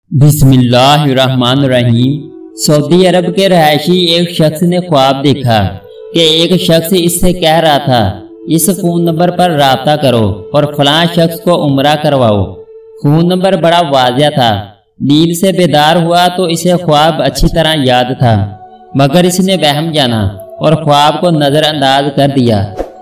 बिस्म इल्लाह रहमान रहीम। Saudi अरब के रहायशी एक शख्स ने ख्वाब देखा कि एक शख्स इससे कह रहा था, इस फ़ोन नंबर पर राब्ता करो और फलां शख्स को उम्रा करवाओ। फ़ोन नंबर बड़ा वाज़िया था। नींद से बेदार हुआ तो इसे ख्वाब अच्छी तरह याद था, मगर इसने वहम जाना और ख्वाब को नज़रअंदाज कर दिया।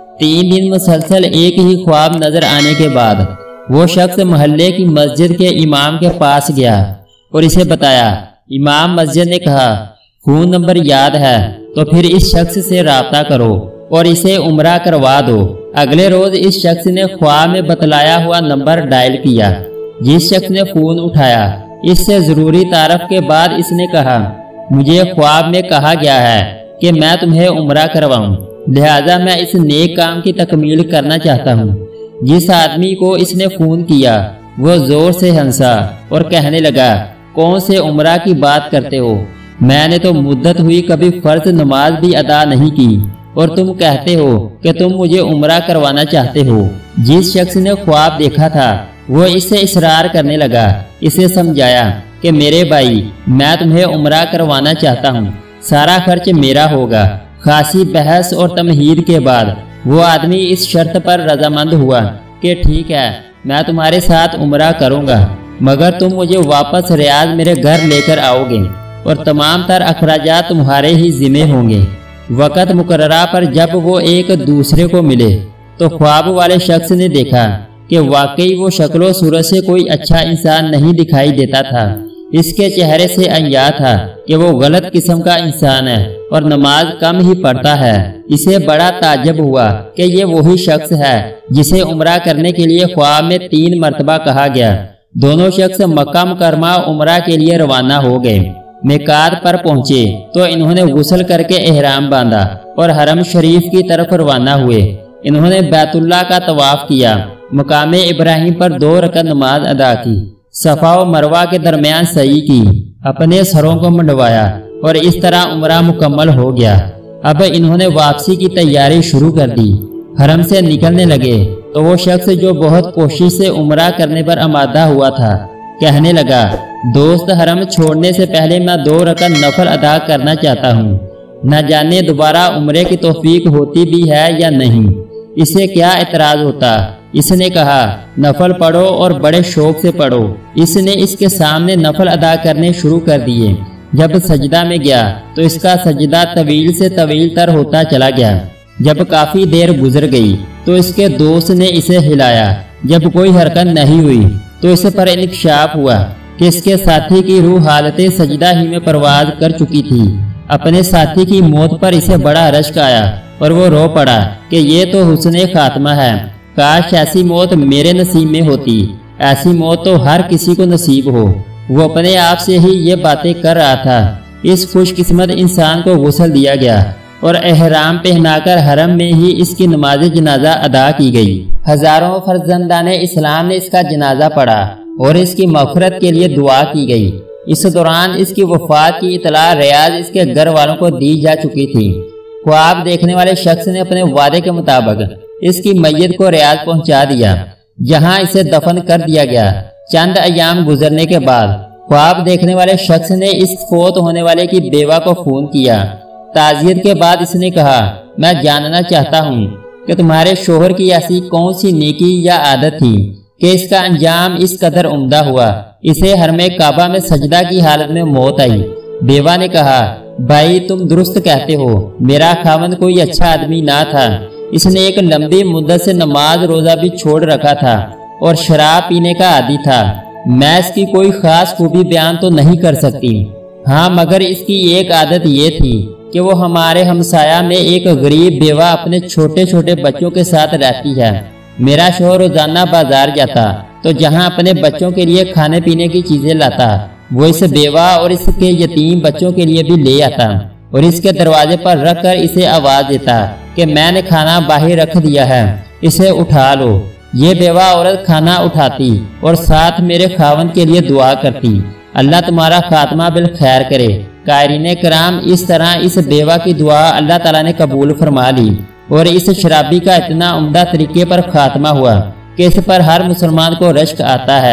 3 दिन मुसलसल एक ही ख्वाब नजर आने के बाद वो शख्स मोहल्ले की मस्जिद के इमाम के पास गया और इसे बताया। इमाम मस्जिद ने कहा, फ़ोन नंबर याद है तो फिर इस शख्स से राब्ता करो और इसे उम्रा करवा दो। अगले रोज इस शख्स ने ख्वाब में बतलाया हुआ नंबर डायल किया। जिस शख्स ने फ़ोन उठाया, इससे ज़रूरी तारफ़ के बाद इसने कहा, मुझे ख्वाब में कहा गया है कि मैं तुम्हें उम्रा करवाऊं, लिहाजा मैं इस नेक काम की तकमील करना चाहता हूँ। जिस आदमी को इसने फ़ोन किया वो ज़ोर से हंसा और कहने लगा, कौन से उम्रा की बात करते हो? मैंने तो मुद्दत हुई कभी फ़र्ज नमाज भी अदा नहीं की और तुम कहते हो कि तुम मुझे उम्रा करवाना चाहते हो। जिस शख्स ने ख्वाब देखा था वो इससे इसरार करने लगा। इसे समझाया कि मेरे भाई, मैं तुम्हें उम्रा करवाना चाहता हूँ, सारा खर्च मेरा होगा। खासी बहस और तमहीद के बाद वो आदमी इस शर्त पर रजामंद हुआ कि ठीक है, मैं तुम्हारे साथ उम्रा करूँगा, मगर तुम मुझे वापस रियाद मेरे घर लेकर आओगे और तमाम तर अखराजात तुम्हारे ही जिम्मे होंगे। वक़्त मुकर्ररा पर जब वो एक दूसरे को मिले तो ख्वाब वाले शख्स ने देखा कि वाकई वो शक्लो सूरत से कोई अच्छा इंसान नहीं दिखाई देता था। इसके चेहरे से अय्या था कि वो गलत किस्म का इंसान है और नमाज कम ही पढ़ता है। इसे बड़ा ताज्जुब हुआ कि ये वही शख्स है जिसे उम्रा करने के लिए ख्वाब में 3 मरतबा कहा गया। दोनों शख्स मक्का मुकर्रमा उम्रा के लिए रवाना हो गए। मिकात पर पहुंचे तो इन्होंने गुस्ल करके एहराम बांधा और हरम शरीफ की तरफ रवाना हुए। इन्होंने बैतुल्लाह का तवाफ किया, मकामे इब्राहिम पर 2 रकअत नमाज अदा की, सफ़ा और मरवा के दरमियान सई की, अपने सरों को मंडवाया और इस तरह उम्रा मुकम्मल हो गया। अब इन्होंने वापसी की तैयारी शुरू कर दी। हरम से निकलने लगे तो वो शख्स जो बहुत कोशिश से उम्रा करने पर आमादा हुआ था कहने लगा, दोस्त, हरम छोड़ने से पहले मैं 2 रकअत नफल अदा करना चाहता हूँ, न जाने दोबारा उम्रे की तौफीक होती भी है या नहीं। इसे क्या एतराज़ होता? इसने कहा, नफल पढ़ो और बड़े शौक से पढ़ो। इसने इसके सामने नफल अदा करने शुरू कर दिए। जब सजदा में गया तो इसका सजदा तवील से तवील तर होता चला गया। जब काफ़ी देर गुजर गई तो इसके दोस्त ने इसे हिलाया। जब कोई हरकत नहीं हुई तो इस पर इंकशाफ हुआ कि इसके साथी की रूह हालते सजदा ही में परवाज कर चुकी थी। अपने साथी की मौत पर इसे बड़ा रश्क आया और वो रो पड़ा कि ये तो हुस्ने खात्मा है, काश ऐसी मौत मेरे नसीब में होती। ऐसी मौत तो हर किसी को नसीब हो। वो अपने आप से ही ये बातें कर रहा था। इस खुशकिस्मत इंसान को गुस्ल दिया गया और एहराम पहनाकर हरम में ही इसकी नमाज जनाजा अदा की गई। हजारों फर्जंदाने इस्लाम ने इसका जनाजा पढ़ा और इसकी मग़फ़िरत के लिए दुआ की गई। इस दौरान इसकी वफ़ात की इतला रियाज इसके घर वालों को दी जा चुकी थी। ख्वाब देखने वाले शख्स ने अपने वादे के मुताबिक इसकी मैयत को रियाद पहुंचा दिया, जहां इसे दफन कर दिया गया। चंद अयाम गुजरने के बाद ख्वाब देखने वाले शख्स ने इस फोत होने वाले की बेवा को फ़ोन किया। ताज़ियत के बाद इसने कहा, मैं जानना चाहता हूँ कि तुम्हारे शोहर की ऐसी कौन सी नेकी या आदत थी कि इसका अंजाम इस कदर उम्दा हुआ। इसे हरमे काबा में सजदा की हालत में मौत आई। बेवा ने कहा, भाई, तुम दुरुस्त कहते हो, मेरा खावंद कोई अच्छा आदमी ना था। इसने एक लंबी मुद्दत से नमाज रोज़ा भी छोड़ रखा था और शराब पीने का आदी था। मैं इसकी कोई ख़ास खूबी बयान तो नहीं कर सकती, हाँ, मगर इसकी एक आदत ये थी कि वो हमारे हमसाया में एक गरीब बेवा अपने छोटे छोटे बच्चों के साथ रहती है। मेरा शौहर रोजाना बाजार जाता तो जहाँ अपने बच्चों के लिए खाने पीने की चीज़ें लाता, वो इस बेवा और इसके यतीम बच्चों के लिए भी ले आता और इसके दरवाजे पर रख कर इसे आवाज़ देता कि मैंने खाना बाहर रख दिया है, इसे उठा लो। ये बेवा औरत खाना उठाती और साथ मेरे खावंद के लिए दुआ करती, अल्लाह तुम्हारा खात्मा बिल खैर करे। कायरीन कराम, इस तरह इस बेवा की दुआ अल्लाह ताला ने कबूल फरमा ली और इस शराबी का इतना उम्दा तरीके पर खात्मा हुआ कि इस पर हर मुसलमान को रश्क आता है।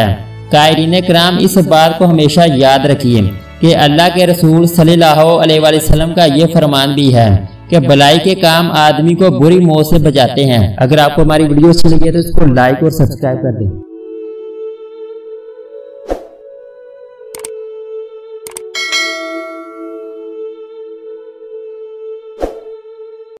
قائرین کرام اس بات کو ہمیشہ یاد رکھیے کہ اللہ کے رسول صلی اللہ علیہ وسلم کا یہ فرمان بھی ہے کہ بلائی کے کام آدمی کو بری موت سے بچاتے ہیں۔ اگر آپ کو ہماری ویڈیو اچھی لگی ہے تو اس کو لائک اور سبسکرائب کر دیں۔